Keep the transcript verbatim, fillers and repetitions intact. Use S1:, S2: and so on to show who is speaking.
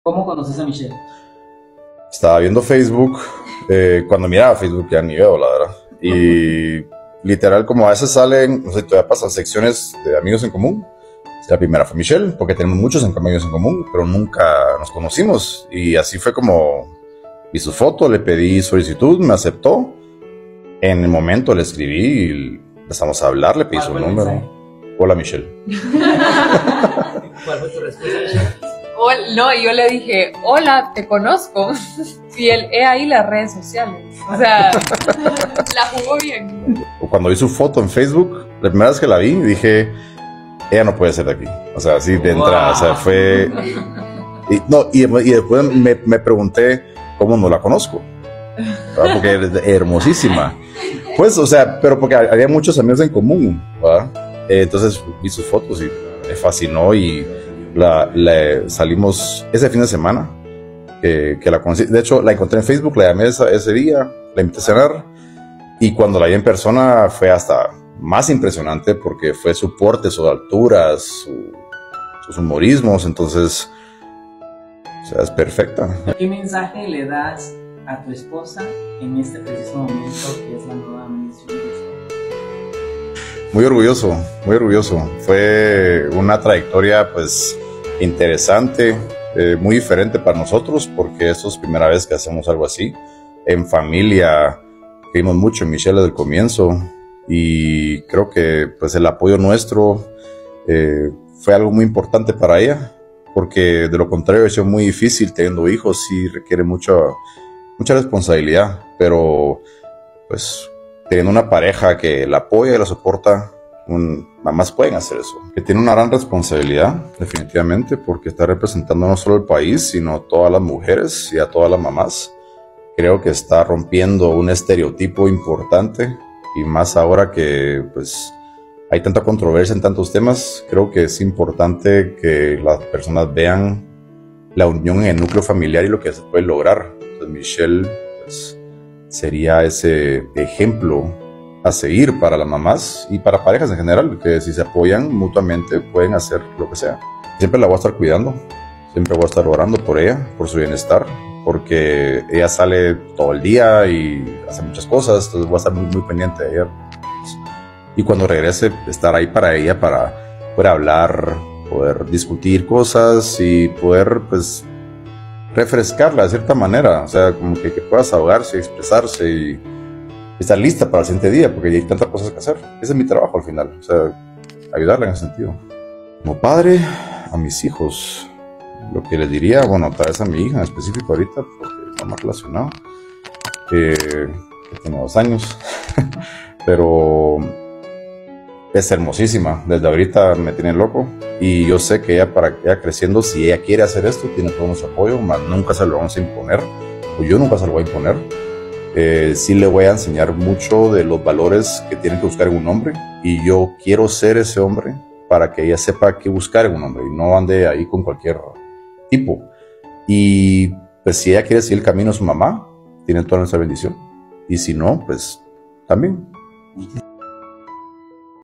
S1: ¿Cómo conoces a Michelle?
S2: Estaba viendo Facebook, eh, cuando miraba Facebook ya ni veo, la verdad. Y literal, como a veces salen, no sé, todavía pasan secciones de amigos en común. La primera fue Michelle, porque tenemos muchos amigos en común, pero nunca nos conocimos. Y así fue como vi su foto, le pedí solicitud, me aceptó. En el momento le escribí y empezamos a hablar, le pedí
S1: ¿Cuál
S2: su
S1: fue el
S2: número.
S1: mensaje?
S2: Hola, Michelle.
S1: ¿Cuál fue tu respuesta?
S3: Hol- No, y yo le dije, hola, te conozco. Y él, he ahí las redes sociales. O sea, la jugó bien.
S2: Cuando vi su foto en Facebook, la primera vez que la vi, dije, ella no puede ser de aquí. O sea, así de entrada, o sea, fue... Y, no, y, y después me, me pregunté cómo no la conozco. ¿Verdad? Porque es hermosísima. Pues, o sea, pero porque había muchos amigos en común, ¿verdad? Eh, entonces vi sus fotos y me fascinó y la, la- salimos ese fin de semana que, que la conocí. De hecho, la encontré en Facebook, la llamé esa- ese día, la invité a cenar y cuando la vi en persona fue hasta más impresionante porque fue su porte, sus alturas, su- sus humorismos, entonces, o sea, es perfecta.
S1: ¿Qué mensaje le das a tu esposa en este preciso momento que es la nueva Miss Universo?
S2: Muy orgulloso, muy orgulloso. Fue una trayectoria pues interesante, eh, muy diferente para nosotros porque esto es primera vez que hacemos algo así. En familia creímos mucho en Michelle desde el comienzo y creo que pues el apoyo nuestro eh, fue algo muy importante para ella porque de lo contrario es muy difícil teniendo hijos y requiere mucha, mucha responsabilidad, pero pues teniendo una pareja que la apoya y la soporta, un, mamás pueden hacer eso. Que tiene una gran responsabilidad, definitivamente, porque está representando no solo el país, sino todas las mujeres y a todas las mamás. Creo que está rompiendo un estereotipo importante y más ahora que pues hay tanta controversia en tantos temas, creo que es importante que las personas vean la unión en el núcleo familiar y lo que se puede lograr. Entonces Michelle pues, sería ese ejemplo a seguir para las mamás y para parejas en general, que si se apoyan mutuamente pueden hacer lo que sea. Siempre la voy a estar cuidando, siempre voy a estar orando por ella, por su bienestar, porque ella sale todo el día y hace muchas cosas, entonces voy a estar muy, muy pendiente de ella. Y cuando regrese, estar ahí para ella, para poder hablar, poder discutir cosas y poder, pues, refrescarla de cierta manera, o sea, como que, que puedas ahogarse, expresarse y estar lista para el siguiente día, porque hay tantas cosas que hacer. Ese es mi trabajo al final, o sea, ayudarla en ese sentido. Como padre, a mis hijos, lo que les diría, bueno, tal vez a mi hija en específico ahorita, porque está más relacionado, eh, que tiene dos años, pero es hermosísima, desde ahorita me tiene loco y yo sé que ella, para ella creciendo, si ella quiere hacer esto, tiene todo nuestro apoyo, más nunca se lo vamos a imponer, o yo nunca se lo voy a imponer. Eh, sí le voy a enseñar mucho de los valores que tienen que buscar en un hombre y yo quiero ser ese hombre para que ella sepa qué buscar en un hombre y no ande ahí con cualquier tipo. Y pues si ella quiere seguir el camino de su mamá, tiene toda nuestra bendición y si no, pues también.